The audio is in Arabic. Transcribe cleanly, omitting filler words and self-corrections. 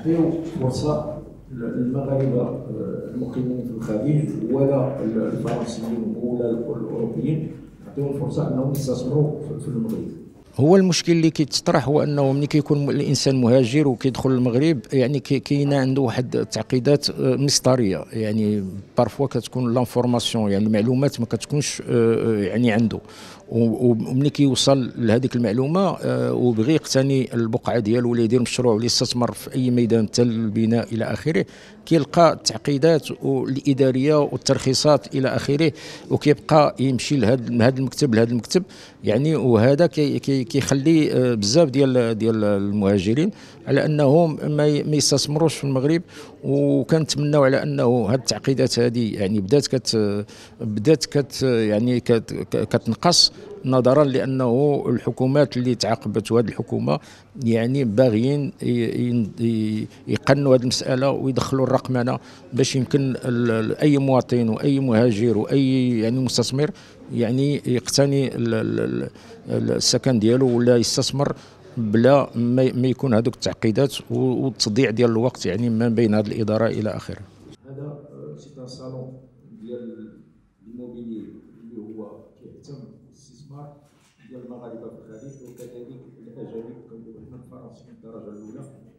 نعطيو فرصه للمغاربه المقيمين في الخليج ولا الفرنسيين ولا الاوروبيين، نعطيهم فرصه انهم يستثمروا في المغرب. هو المشكل اللي كيتطرح هو انه ملي كيكون الانسان مهاجر وكيدخل المغرب، يعني كاينه عنده واحد التعقيدات مسطريه، يعني بارفوا كتكون لانفورماسيون، يعني المعلومات ما كتكونش يعني عنده، وملي كيوصل لهذيك المعلومه وبغي يقتني البقعه ديالو ولا يدير مشروع ولا يستثمر في اي ميدان حتى البناء الى اخره، كيلقى التعقيدات الاداريه والترخيصات الى اخره، وكيبقى يمشي لهذا المكتب لهذا المكتب، يعني وهذا كيخلي بزاف ديال المهاجرين على انهم ما يستثمروش في المغرب. وكنتمناو على انه هذه التعقيدات هذه يعني بدات يعني كتنقص، نظرا لانه الحكومات اللي تعاقبت وهذه الحكومه يعني باغيين يقنوا هذه المساله ويدخلوا الرقمنه باش يمكن اي مواطن واي مهاجر واي يعني مستثمر يعني يقتني السكن ديالو ولا يستثمر بلا ما يكون هذوك التعقيدات والتضييع ديال الوقت يعني ما بين هذه الاداره الى اخره. هذا سي ان صالون ديال الموبيلي اللي هو كيهتم بالاستثمار ديال المغاربه في الخليج وكذلك الاجانب كنقولوا حنا الفرنسيين الدرجه الاولى.